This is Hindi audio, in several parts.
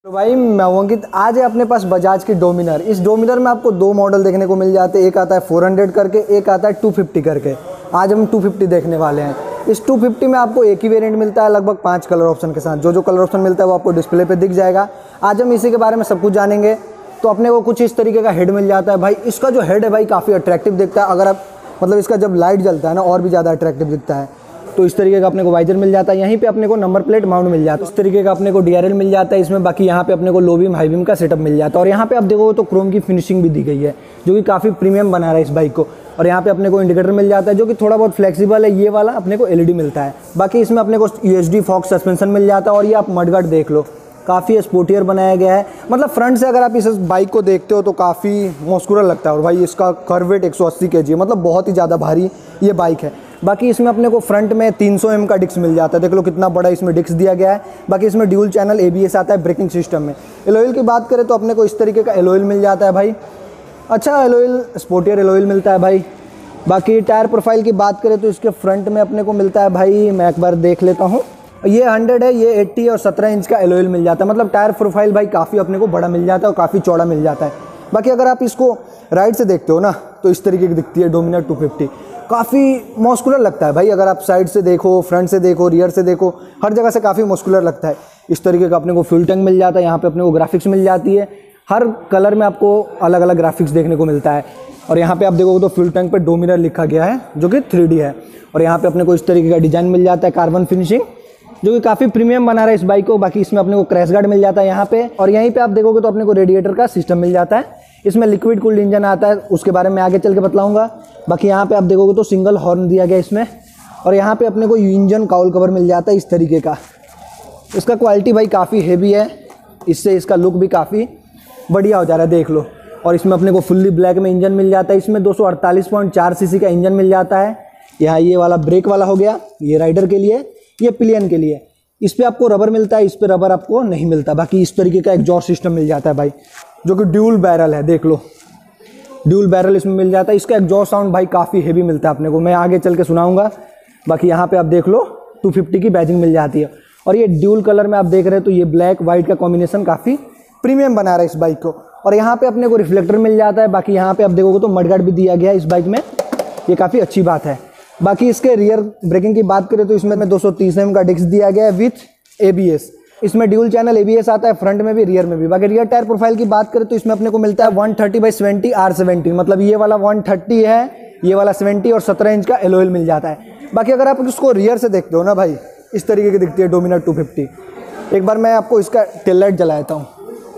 तो भाई मैं हूं अंकित। आज है अपने पास बजाज की डोमिनर। इस डोमिनर में आपको दो मॉडल देखने को मिल जाते हैं। एक आता है 400 करके, एक आता है 250 करके। आज हम 250 देखने वाले हैं। इस 250 में आपको एक ही वेरिएंट मिलता है, लगभग 5 कलर ऑप्शन के साथ। जो कलर ऑप्शन मिलता है वो आपको डिस्प्ले पे दिख जाएगा। आज हम इसी के बारे में सब कुछ जानेंगे। तो अपने को कुछ इस तरीके का हेड मिल जाता है भाई। इसका जो हेड है भाई काफ़ी अट्रैक्टिव दिखता है। अगर आप मतलब इसका जब लाइट जलता है ना और भी ज़्यादा अट्रैक्टिव दिखता है। तो इस तरीके का अपने को वाइजर मिल जाता है। यहीं पे अपने को नंबर प्लेट माउंट मिल जाता है। इस तरीके का अपने को DRL मिल जाता है इसमें। बाकी यहाँ पे अपने को लो बीम हाई बीम का सेटअप मिल जाता है। और यहाँ पे आप देखोगे तो क्रोम की फिनिशिंग भी दी गई है, जो कि काफ़ी प्रीमियम बना रहा है इस बाइक को। और यहाँ पे अपने को इंडिकेटर मिल जाता है, जो कि थोड़ा बहुत फ्लेक्सिबल है। ये वाला अपने को LED मिलता है। बाकी इसमें अपने को USD फॉक्स सस्पेंशन मिल जाता है। और ये आप मडगार्ड देख लो, काफ़ी स्पोर्टियर बनाया गया है। मतलब फ्रंट से अगर आप इस बाइक को देखते हो तो काफ़ी मस्कुलर लगता है। और भाई इसका कर्व वेट 180 kg है, मतलब बहुत ही ज़्यादा भारी ये बाइक है। बाकी इसमें अपने को फ्रंट में 300 mm का डिस्क मिल जाता है। देख लो कितना बड़ा इसमें डिस्क दिया गया है। बाकी इसमें ड्यूल चैनल ABS आता है ब्रेकिंग सिस्टम में। एलॉयल की बात करें तो अपने को इस तरीके का एलॉयल मिल जाता है भाई। अच्छा एलॉयल, स्पोर्टियर एलॉयल मिलता है भाई। बाकी टायर प्रोफाइल की बात करें तो इसके फ्रंट में अपने को मिलता है भाई, मैं एक बार देख लेता हूँ। ये 100 है, ये 80 और 17 इंच का एलॉयल मिल जाता है। मतलब टायर प्रोफाइल भाई काफ़ी अपने को बड़ा मिल जाता है और काफ़ी चौड़ा मिल जाता है। बाकी अगर आप इसको राइट से देखते हो ना तो इस तरीके की दिखती है डोमिनर 250। काफ़ी मस्कुलर लगता है भाई। अगर आप साइड से देखो, फ्रंट से देखो, रियर से देखो, हर जगह से काफ़ी मस्कुलर लगता है। इस तरीके का अपने को फ्यूल टैंक मिल जाता है। यहाँ पे अपने को ग्राफिक्स मिल जाती है। हर कलर में आपको अलग अलग ग्राफिक्स देखने को मिलता है। और यहाँ पे आप देखोगे तो फ्यूल टैंक पे डोमिनर लिखा गया है, जो कि 3D है। और यहाँ पे अपने को इस तरीके का डिज़ाइन मिल जाता है, कार्बन फिनिशिंग, जो कि काफ़ी प्रीमियम बना रहा है इस बाइक को। बाकी इसमें अपने को क्रैश गार्ड मिल जाता है यहाँ पे। और यहीं पे आप देखोगे तो अपने को रेडिएटर का सिस्टम मिल जाता है। इसमें लिक्विड कूल्ड इंजन आता है, उसके बारे में आगे चल के बतलाऊंगा। बाकी यहाँ पे आप देखोगे तो सिंगल हॉर्न दिया गया इसमें। और यहाँ पे अपने को इंजन काउल कवर मिल जाता है इस तरीके का। इसका क्वालिटी भाई काफ़ी हेवी है, इससे इसका लुक भी काफ़ी बढ़िया हो जा रहा है, देख लो। और इसमें अपने को फुल्ली ब्लैक में इंजन मिल जाता है। इसमें 248.4 cc का इंजन मिल जाता है। यहाँ ये वाला ब्रेक वाला हो गया, ये राइडर के लिए, ये पिलियन के लिए। इस पे आपको रबर मिलता है, इस पे रबर आपको नहीं मिलता। बाकी इस तरीके का एग्जॉस्ट सिस्टम मिल जाता है भाई, जो कि ड्यूल बैरल है, देख लो। ड्यूल बैरल इसमें मिल जाता है। इसका एग्जॉस्ट साउंड भाई काफ़ी हेवी मिलता है अपने को, मैं आगे चल के सुनाऊंगा। बाकी यहाँ पे आप देख लो 250 की बैजिंग मिल जाती है। और ये ड्यूल कलर में आप देख रहे हो तो ये ब्लैक वाइट का कॉम्बिनेशन काफ़ी प्रीमियम बना रहा है इस बाइक को। और यहाँ पे अपने को रिफ्लेक्टर मिल जाता है। बाकी यहाँ पे आप देखोगे तो मडगार्ड भी दिया गया है इस बाइक में, ये काफ़ी अच्छी बात है। बाकी इसके रियर ब्रेकिंग की बात करें तो इसमें 230 mm का डिस्क दिया गया है विथ ABS। इसमें ड्यूल चैनल ABS आता है, फ्रंट में भी रियर में भी। बाकी रियर टायर प्रोफाइल की बात करें तो इसमें अपने को मिलता है 130/70 R17। मतलब ये वाला 130 है, ये वाला 70 और 17 इंच का एलॉयल मिल जाता है। बाकी अगर आप उसको रियर से देखते हो ना भाई, इस तरीके की दिखती है डोमिनर 250। एक बार मैं आपको इसका टेल लाइट जला देता हूँ,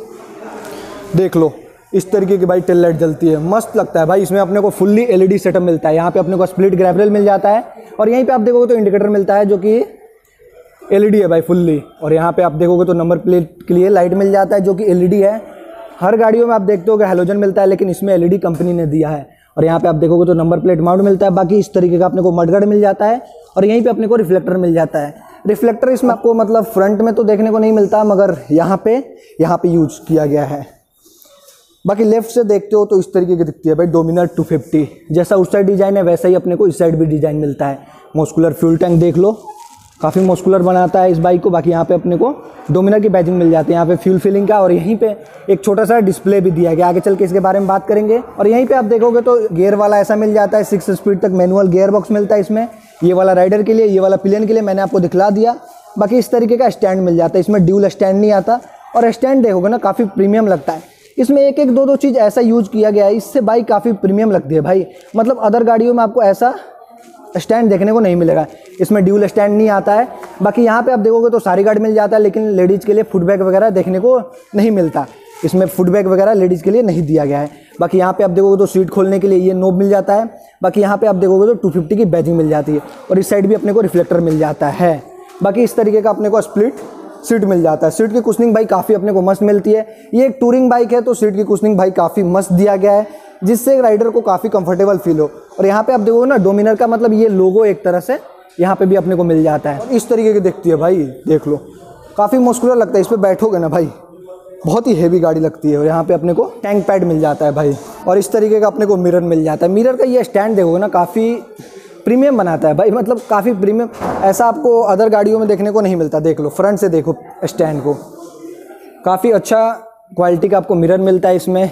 देख लो। इस तरीके की भाई टेल लाइट जलती है, मस्त लगता है भाई। इसमें अपने को फुल्ली LED सेटअप मिलता है। यहाँ पे अपने को स्प्लिट ग्रैब मिल जाता है। और यहीं पे आप देखोगे तो इंडिकेटर मिलता है, जो कि LED है भाई फुल्ली। और यहाँ पे आप देखोगे तो नंबर प्लेट के लिए लाइट मिल जाता है, जो कि LED है। हर गाड़ियों में आप देखते हो कि हैलोजन मिलता है, लेकिन इसमें LED कंपनी ने दिया है। और यहाँ पे आप देखोगे तो नंबर प्लेट माउंट मिलता है। बाकी इस तरीके का अपने को मडगार्ड मिल जाता है। और यहीं पे अपने को रिफ्लेक्टर मिल जाता है। रिफ्लेक्टर इसमें आपको मतलब फ्रंट में तो देखने को नहीं मिलता, मगर यहाँ पे यूज किया गया है। बाकी लेफ्ट से देखते हो तो इस तरीके की दिखती है भाई डोमिनर 250। जैसा उस साइड डिज़ाइन है वैसा ही अपने को इस साइड भी डिज़ाइन मिलता है। मस्कुलर फ्यूल टैंक देख लो, काफ़ी मस्कुलर बनाता है इस बाइक को। बाकी यहाँ पे अपने को डोमिनर की बैजिंग मिल जाती है, यहाँ पे फ्यूल फिलिंग का। और यहीं पे एक छोटा सा डिस्प्ले भी दिया गया, आगे चल के इसके बारे में बात करेंगे। और यहीं पे आप देखोगे तो गियर वाला ऐसा मिल जाता है, 6 स्पीड तक मैनुअल गियर बॉक्स मिलता है इसमें। ये वाला राइडर के लिए, ये वाला पिलियन के लिए मैंने आपको दिखला दिया। बाकी इस तरीके का स्टैंड मिल जाता है, इसमें ड्यूल स्टैंड नहीं आता। और स्टैंड देखोगे ना काफ़ी प्रीमियम लगता है। इसमें एक एक दो चीज़ ऐसा यूज किया गया है, इससे बाइक काफ़ी प्रीमियम लगती है भाई। मतलब अदर गाड़ियों में आपको ऐसा स्टैंड देखने को नहीं मिलेगा। इसमें ड्यूल स्टैंड नहीं आता है। बाकी यहाँ पे आप देखोगे तो सारी गार्ड मिल जाता है, लेकिन लेडीज़ के लिए फुट बैग वगैरह देखने को नहीं मिलता। इसमें फुट बैग वगैरह लेडीज़ के लिए नहीं दिया गया है। बाकी यहाँ पे आप देखोगे तो सीट खोलने के लिए ये नोब मिल जाता है। बाकी यहाँ पे आप देखोगे तो 250 की बैजिंग मिल जाती है। और इस साइड भी अपने को रिफ्लेक्टर मिल जाता है। बाकी इस तरीके का अपने को स्प्लिट सीट मिल जाता है। सीट की कुशनिंग भाई काफ़ी अपने को मस्त मिलती है। ये एक टूरिंग बाइक है तो सीट की कुशनिंग भाई काफ़ी मस्त दिया गया है, जिससे राइडर को काफ़ी कंफर्टेबल फील हो। और यहाँ पे आप देखोगे ना डोमिनर का मतलब ये लोगो एक तरह से यहाँ पे भी अपने को मिल जाता है। और इस तरीके की दिखती है भाई, देख लो, काफ़ी मस्कुलर लगता है। इस पर बैठोगे ना भाई, बहुत ही हेवी गाड़ी लगती है। और यहाँ पे अपने को टैंक पैड मिल जाता है भाई। और इस तरीके का अपने को मिरर मिल जाता है। मिरर का ये स्टैंड देखोगे ना काफ़ी प्रीमियम बनाता है भाई, मतलब काफ़ी प्रीमियम। ऐसा आपको अदर गाड़ियों में देखने को नहीं मिलता। देख लो, फ्रंट से देखो स्टैंड को, काफ़ी अच्छा क्वालिटी का आपको मिरर मिलता है इसमें।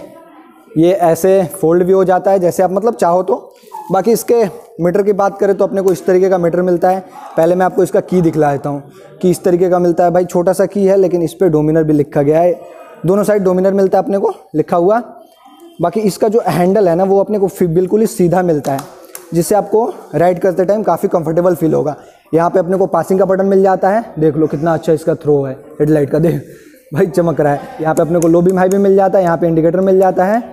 ये ऐसे फोल्ड भी हो जाता है जैसे आप मतलब चाहो तो। बाकी इसके मीटर की बात करें तो अपने को इस तरीके का मीटर मिलता है। पहले मैं आपको इसका की दिखला देता हूँ कि इस तरीके का मिलता है भाई। छोटा सा की है लेकिन इस पर डोमिनर भी लिखा गया है। दोनों साइड डोमिनर मिलता है अपने को लिखा हुआ। बाकी इसका जो हैंडल है ना वो अपने को बिल्कुल ही सीधा मिलता है, जिससे आपको राइड करते टाइम काफ़ी कंफर्टेबल फील होगा। यहाँ पे अपने को पासिंग का बटन मिल जाता है। देख लो कितना अच्छा इसका थ्रो है हेडलाइट का, देख भाई चमक रहा है। यहाँ पे अपने को लो बीम हाई भी मिल जाता है। यहाँ पे इंडिकेटर मिल जाता है।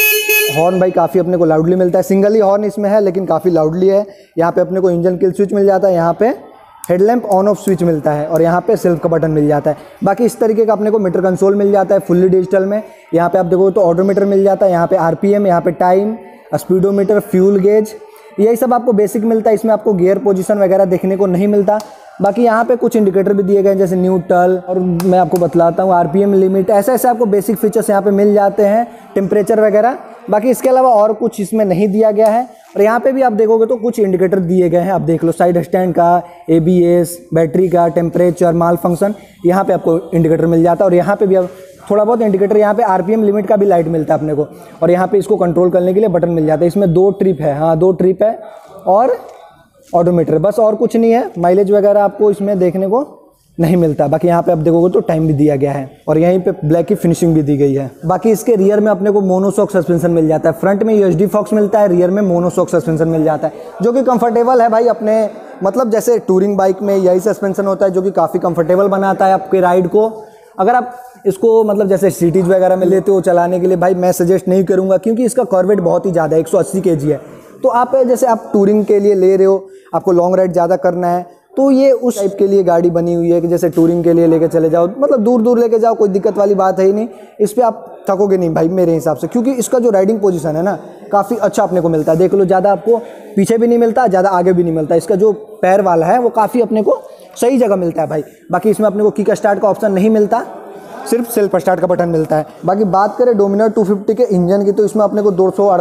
हॉर्न भाई काफ़ी अपने को लाउडली मिलता है। सिंगल ही हॉर्न इसमें है लेकिन काफ़ी लाउडली है। यहाँ पे अपने को इंजन किल स्विच मिल जाता है। यहाँ पे हेडलैम्प ऑन ऑफ स्विच मिलता है और यहाँ पे सेल्फ का बटन मिल जाता है। बाकी इस तरीके का अपने को मीटर कंसोल मिल जाता है फुल्ली डिजिटल में। यहाँ पे आप देखो तो ऑडोमीटर मिल जाता है। यहाँ पे आरपीएम, यहाँ पे टाइम, स्पीडोमीटर, फ्यूल गेज, यही सब आपको बेसिक मिलता है। इसमें आपको गियर पोजीशन वगैरह देखने को नहीं मिलता। बाकी यहाँ पे कुछ इंडिकेटर भी दिए गए हैं जैसे न्यूट्रल, और मैं आपको बतलाता हूँ आरपीएम लिमिट, ऐसे ऐसे आपको बेसिक फीचर्स यहाँ पे मिल जाते हैं, टेम्परेचर वगैरह। बाकी इसके अलावा और कुछ इसमें नहीं दिया गया है। और यहाँ पे भी आप देखोगे तो कुछ इंडिकेटर दिए गए हैं। आप देख लो साइड स्टैंड का, एबीएस, बैटरी का, टेम्परेचर, माल फंक्शन, यहाँ पे आपको इंडिकेटर मिल जाता है। और यहाँ पे भी अब थोड़ा बहुत इंडिकेटर, यहाँ पे आरपीएम लिमिट का भी लाइट मिलता है अपने को। और यहाँ पे इसको कंट्रोल करने के लिए बटन मिल जाता है। इसमें 2 ट्रिप है, हाँ 2 ट्रिप है और ऑडोमीटर, बस और कुछ नहीं है। माइलेज वगैरह आपको इसमें देखने को नहीं मिलता। बाकी यहाँ पे आप देखोगे तो टाइम भी दिया गया है और यहीं पे ब्लैक की फिनिशिंग भी दी गई है। बाकी इसके रियर में अपने को मोनोशॉक सस्पेंशन मिल जाता है। फ्रंट में यूएसडी फॉक्स मिलता है, रियर में मोनोशॉक सस्पेंशन मिल जाता है, जो कि कंफर्टेबल है भाई। अपने मतलब जैसे टूरिंग बाइक में यही सस्पेंशन होता है जो कि काफ़ी कंफर्टेबल बनाता है आपके राइड को। अगर आप इसको मतलब जैसे सिटीज़ वगैरह में लेते हो चलाने के लिए, भाई मैं सजेस्ट नहीं करूँगा क्योंकि इसका कॉर्वेट बहुत ही ज़्यादा है, 180 kg है। तो आप जैसे आप टूरिंग के लिए ले रहे हो, आपको लॉन्ग राइड ज़्यादा करना है, तो ये उस टाइप के लिए गाड़ी बनी हुई है कि जैसे टूरिंग के लिए लेके चले जाओ, मतलब दूर दूर लेके जाओ, कोई दिक्कत वाली बात है ही नहीं। इस पर आप थकोगे नहीं भाई मेरे हिसाब से, क्योंकि इसका जो राइडिंग पोजीशन है ना काफ़ी अच्छा अपने को मिलता है। देख लो, ज़्यादा आपको पीछे भी नहीं मिलता, ज़्यादा आगे भी नहीं मिलता। इसका जो पैर वाला है वो काफ़ी अपने को सही जगह मिलता है भाई। बाकी इसमें अपने को किक स्टार्ट का ऑप्शन नहीं मिलता, सिर्फ सेल्फ स्टार्ट का बटन मिलता है। बाकी बात करें डोमिनर 250 के इंजन की, तो इसमें अपने को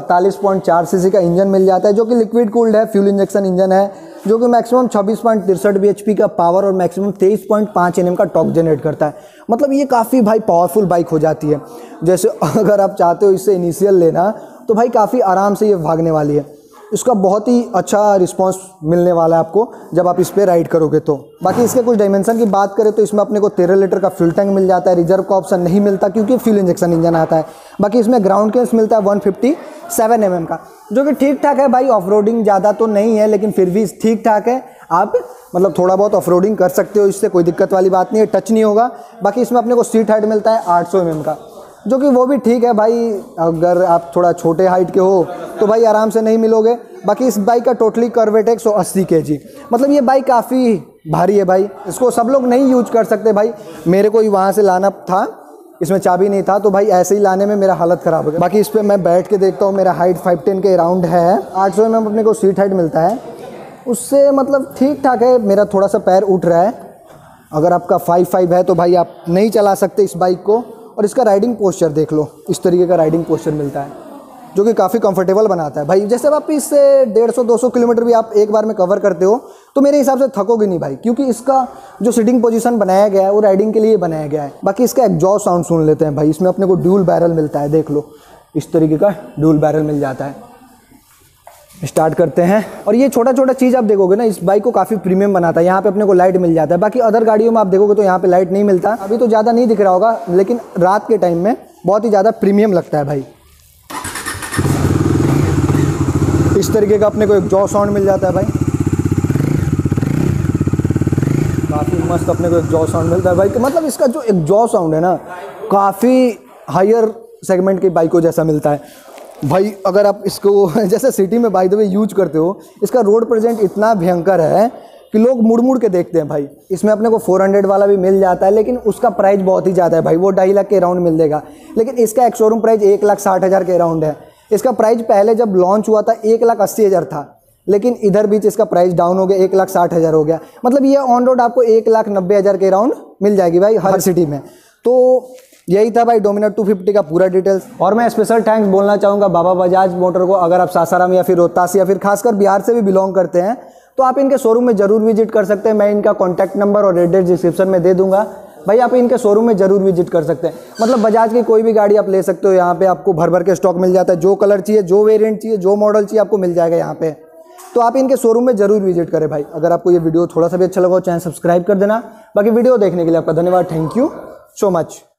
248.4 सीसी का इंजन मिल जाता है, जो कि लिक्विड कूल्ड है, फ्यूल इंजेक्शन इंजन है, जो कि मैक्सिमम 26.63 bhp का पावर और मैक्सिमम 23.5 Nm का टॉर्क जनरेट करता है। मतलब ये काफ़ी भाई पावरफुल बाइक हो जाती है। जैसे अगर आप चाहते हो इससे इनिशियल लेना तो भाई काफ़ी आराम से ये भागने वाली है। इसका बहुत ही अच्छा रिस्पांस मिलने वाला है आपको जब आप इस पर राइड करोगे तो। बाकी इसके कुछ डायमेंशन की बात करें तो इसमें अपने को 13 लीटर का फ्यूल टैंक मिल जाता है। रिजर्व का ऑप्शन नहीं मिलता क्योंकि फ्यूल इंजेक्शन इंजन आता है। बाकी इसमें ग्राउंड क्लियरेंस मिलता है 157 mm का, जो कि ठीक ठाक है भाई। ऑफ रोडिंग ज़्यादा तो नहीं है लेकिन फिर भी ठीक ठाक है। आप मतलब थोड़ा बहुत ऑफ रोडिंग कर सकते हो, इससे कोई दिक्कत वाली बात नहीं है, टच नहीं होगा। बाकी इसमें अपने को सीट हाइट मिलता है 800 mm का, जो कि वो भी ठीक है भाई। अगर आप थोड़ा छोटे हाइट के हो तो भाई आराम से नहीं मिलोगे। बाकी इस बाइक का टोटली कर्वेट है 180 kg। मतलब ये बाइक काफ़ी भारी है भाई, इसको सब लोग नहीं यूज कर सकते भाई। मेरे को ही वहाँ से लाना था, इसमें चाबी नहीं था, तो भाई ऐसे ही लाने में मेरा हालत ख़राब हो गया। बाकी इस पर मैं बैठ के देखता हूँ, मेरा हाइट 5'10" के अराउंड है। 800 mm अपने को सीट हाइट मिलता है, उससे मतलब ठीक ठाक है। मेरा थोड़ा सा पैर उठ रहा है। अगर आपका 5'5" है तो भाई आप नहीं चला सकते इस बाइक को। और इसका राइडिंग पोस्चर देख लो, इस तरीके का राइडिंग पोस्चर मिलता है, जो कि काफ़ी कंफर्टेबल बनाता है भाई। जैसे आप इससे 150-200 किलोमीटर भी आप एक बार में कवर करते हो तो मेरे हिसाब से थकोगे नहीं भाई, क्योंकि इसका जो सीटिंग पोजीशन बनाया गया है वो राइडिंग के लिए बनाया गया है। बाकी इसका एग्जॉस्ट साउंड सुन लेते हैं भाई। इसमें अपने को ड्यूल बैरल मिलता है, देख लो इस तरीके का ड्यूल बैरल मिल जाता है। स्टार्ट करते हैं। और ये छोटा छोटा चीज़ आप देखोगे ना, इस बाइक को काफ़ी प्रीमियम बनाता है। यहाँ पे अपने को लाइट मिल जाता है। बाकी अदर गाड़ियों में आप देखोगे तो यहाँ पे लाइट नहीं मिलता। अभी तो ज़्यादा नहीं दिख रहा होगा, लेकिन रात के टाइम में बहुत ही ज़्यादा प्रीमियम लगता है भाई। इस तरीके का अपने को एग्जॉस्ट साउंड मिल जाता है भाई, काफ़ी मस्त अपने को एग्जॉस्ट साउंड मिलता है भाई। मतलब इसका जो एग्जॉस्ट साउंड है ना, काफ़ी हायर सेगमेंट की बाइकों जैसा मिलता है भाई। अगर आप इसको जैसे सिटी में बाय द वे यूज करते हो, इसका रोड प्रेजेंट इतना भयंकर है कि लोग मुड़ मुड़ के देखते हैं भाई। इसमें अपने को 400 वाला भी मिल जाता है, लेकिन उसका प्राइस बहुत ही ज़्यादा है भाई, वो 2.5 लाख के अराउंड मिल देगा। लेकिन इसका एक शोरूम प्राइस 1,60,000 के अराउंड है। इसका प्राइस पहले जब लॉन्च हुआ था 1,80,000 था, लेकिन इधर बीच इसका प्राइस डाउन हो गया, 1,60,000 हो गया। मतलब ये ऑन रोड आपको 1,90,000 के अराउंड मिल जाएगी भाई हर सिटी में। तो यही था भाई डोमिनर 250 का पूरा डिटेल्स। और मैं स्पेशल थैंक्स बोलना चाहूँगा बाबा बजाज मोटर को। अगर आप सासाराम या फिर रोहतास या फिर खासकर बिहार से भी बिलोंग करते हैं तो आप इनके शोरूम में ज़रूर विजिट कर सकते हैं। मैं इनका कॉन्टैक्ट नंबर और एड्रेस डिस्क्रिप्शन में दे दूँगा। भाई आप इनके शोरूम में ज़रूर विजिट कर सकते हैं। मतलब बजाज की कोई भी गाड़ी आप ले सकते हो, यहाँ पे आपको भर भर के स्टॉक मिल जाता है। जो कलर चाहिए, जो वेरिएंट चाहिए, जो मॉडल चाहिए आपको मिल जाएगा यहाँ पे। तो आप इनके शोरूम में ज़रूर विजिट करें भाई। अगर आपको ये वीडियो थोड़ा सा भी अच्छा लगा हो, चैनल सब्सक्राइब कर देना। बाकी वीडियो देखने के लिए आपका धन्यवाद। Thank you so much.